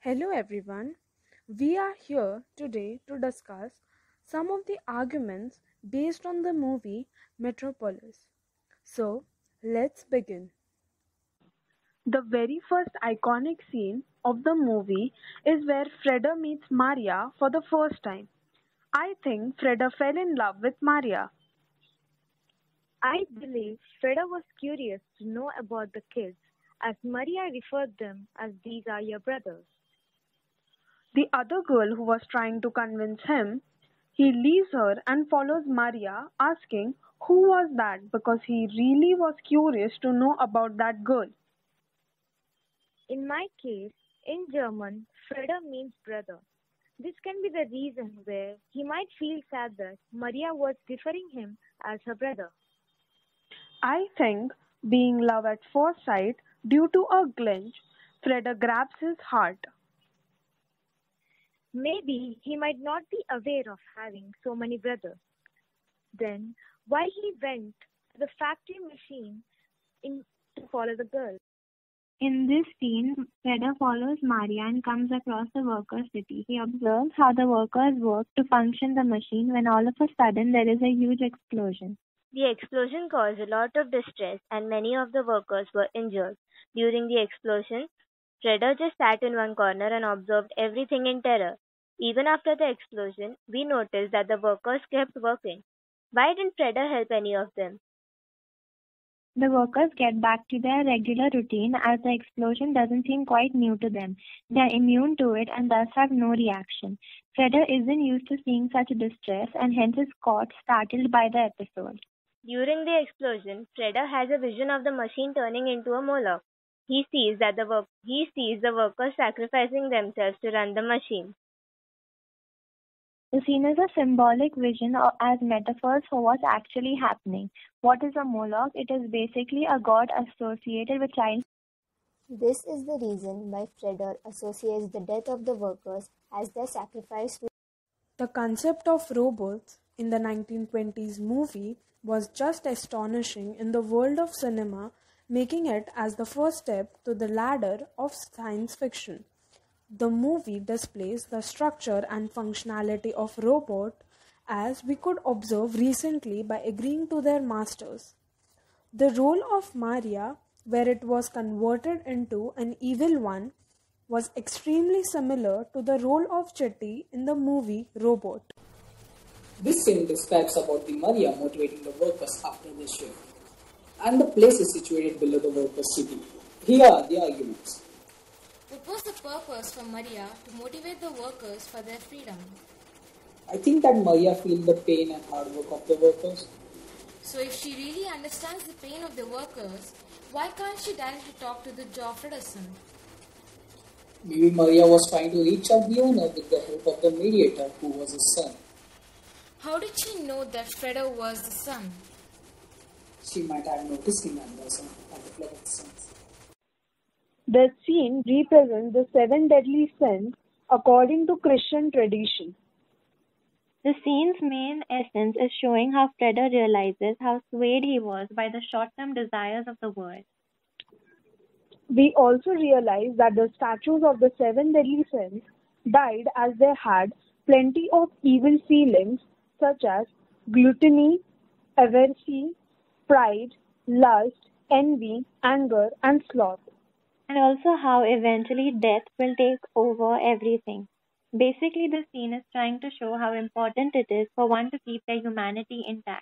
Hello everyone. We are here today to discuss some of the arguments based on the movie Metropolis. So, let's begin. The very first iconic scene of the movie is where Freda meets Maria for the first time. I think Freda fell in love with Maria. I believe Freda was curious to know about the kids, as Maria referred them as these are your brothers. The other girl who was trying to convince him, he leaves her and follows Maria, asking who was that because he really was curious to know about that girl. In my case, in German, Freda means brother. This can be the reason where he might feel sad that Maria was referring him as her brother. I think being love at first sight due to a glitch, Freda grabs his heart. Maybe he might not be aware of having so many brothers. Then, why he went to the factory machine to follow the girl? In this scene, Freda follows Maria and comes across the workers' city. He observes how the workers work to function the machine when all of a sudden there is a huge explosion. The explosion caused a lot of distress and many of the workers were injured. During the explosion, Freda just sat in one corner and observed everything in terror. Even after the explosion, we noticed that the workers kept working. Why didn't Freda help any of them? The workers get back to their regular routine as the explosion doesn't seem quite new to them. They are immune to it and thus have no reaction. Freda isn't used to seeing such distress and hence is caught startled by the episode. During the explosion, Freda has a vision of the machine turning into a Moloch. He sees the workers sacrificing themselves to run the machine. The scene is a symbolic vision as metaphors for what's actually happening. What is a Moloch? It is basically a god associated with child. This is the reason why Freda associates the death of the workers as their sacrifice to. The concept of robots in the 1920s movie was just astonishing in the world of cinema, making it as the first step to the ladder of science fiction. The movie displays the structure and functionality of robot as we could observe recently by agreeing to their masters. The role of Maria, where it was converted into an evil one, was extremely similar to the role of Chetty in the movie Robot. This scene describes about the Maria motivating the workers after the shift, and the place is situated below the workers' city. Here are the arguments. What was the purpose for Maria to motivate the workers for their freedom? I think that Maria feels the pain and hard work of the workers. So if she really understands the pain of the workers, why can't she directly talk to the job Fredderson? Maybe Maria was trying to reach out the owner with the help of the mediator who was his son. How did she know that Freda was the son? She might have noticed him at the flood of the sun. The scene represents the seven deadly sins according to Christian tradition. The scene's main essence is showing how Freda realizes how swayed he was by the short-term desires of the world. We also realize that the statues of the seven deadly sins died as they had plenty of evil feelings such as gluttony, avarice, pride, lust, envy, anger, and sloth. And also how eventually death will take over everything. Basically, the scene is trying to show how important it is for one to keep their humanity intact.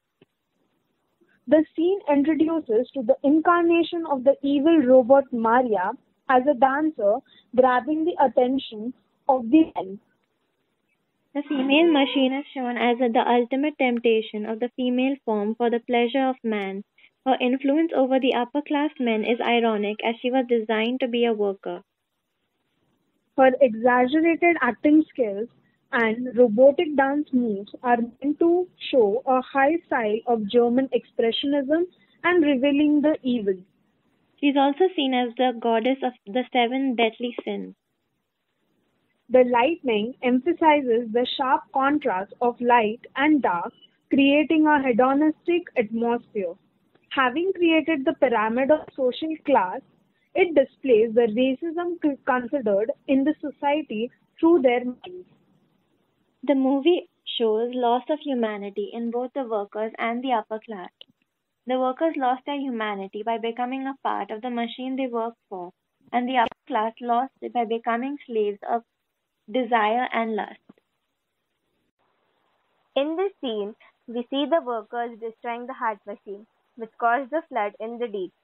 The scene introduces to the incarnation of the evil robot Maria as a dancer grabbing the attention of the men. The female machine is shown as the ultimate temptation of the female form for the pleasure of man. Her influence over the upper class men is ironic as she was designed to be a worker. Her exaggerated acting skills and robotic dance moves are meant to show a high style of German expressionism and revealing the evil. She is also seen as the goddess of the seven deadly sins. The lightning emphasizes the sharp contrast of light and dark, creating a hedonistic atmosphere. Having created the pyramid of social class, It displays the racism considered in the society through their minds. The movie shows loss of humanity in both the workers and the upper class. The workers lost their humanity by becoming a part of the machine they worked for, and the upper class lost it by becoming slaves of desire and lust. In this scene, we see the workers destroying the heart machine, which caused the flood in the deep.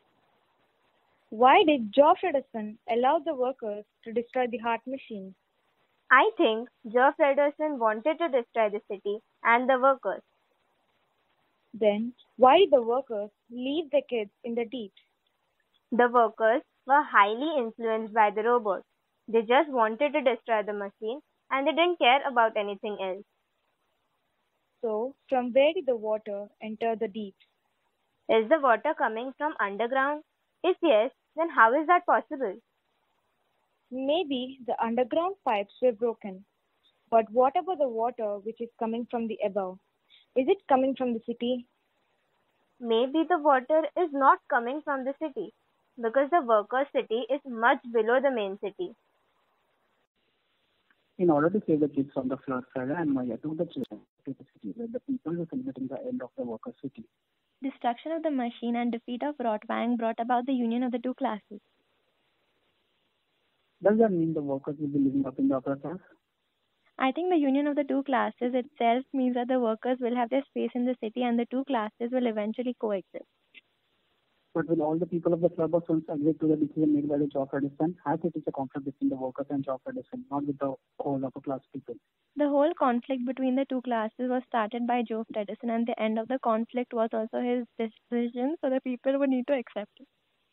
Why did Geoff Edison allow the workers to destroy the heart machine? I think Geoff Edison wanted to destroy the city and the workers. Then, why did the workers leave the kids in the deep? The workers were highly influenced by the robot. They just wanted to destroy the machine and they didn't care about anything else. So, from where did the water enter the deep? Is the water coming from underground? If yes, then how is that possible? Maybe the underground pipes were broken. But what about the water which is coming from the above? Is it coming from the city? Maybe the water is not coming from the city because the workers' city is much below the main city. In order to save the kids from the flood, Freda and Maya took the children to the city where the people were celebrating the end of the workers' city. Destruction of the machine and defeat of Rotwang brought about the union of the two classes. Does that mean the workers will be living up in the upper class? I think the union of the two classes itself means that the workers will have their space in the city and the two classes will eventually coexist. But will all the people of the club of Sons agree to the decision made by the Geoff Edison, as it is a conflict between the workers and Geoff Edison, not with the whole upper class people? The whole conflict between the two classes was started by Geoff Edison, and the end of the conflict was also his decision, so the people would need to accept it.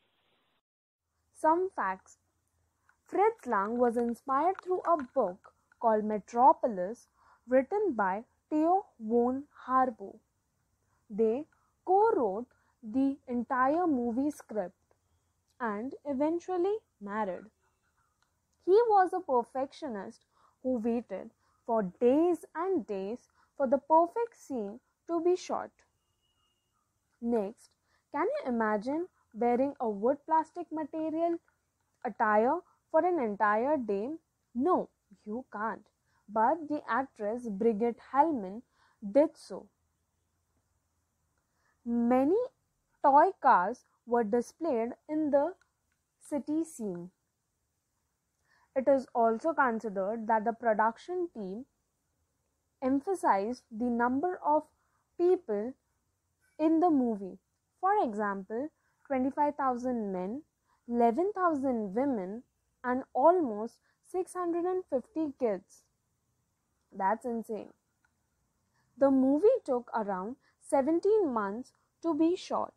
Some facts. Fritz Lang was inspired through a book called Metropolis, written by Theo von Harbour. They co-wrote the entire movie script and eventually married. He was a perfectionist who waited for days and days for the perfect scene to be shot. Next, can you imagine wearing a wood plastic material attire for an entire day? No, you can't. But the actress Brigitte Hellman did so. Many toy cars were displayed in the city scene. It is also considered that the production team emphasized the number of people in the movie. For example, 25,000 men, 11,000 women, and almost 650 kids. That's insane. The movie took around 17 months to be shot.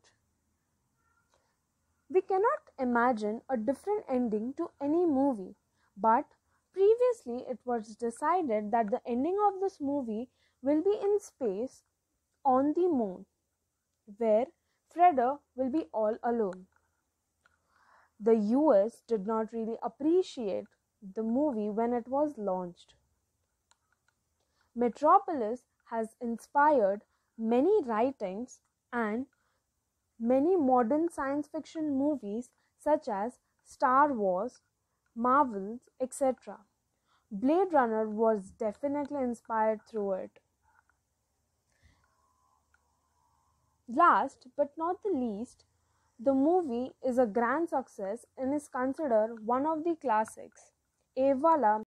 We cannot imagine a different ending to any movie, but previously it was decided that the ending of this movie will be in space on the moon, where Freda will be all alone. The US did not really appreciate the movie when it was launched. Metropolis has inspired many writings and many modern science fiction movies such as Star Wars, Marvels, etc. Blade Runner was definitely inspired through it. Last but not the least, the movie is a grand success and is considered one of the classics. Evala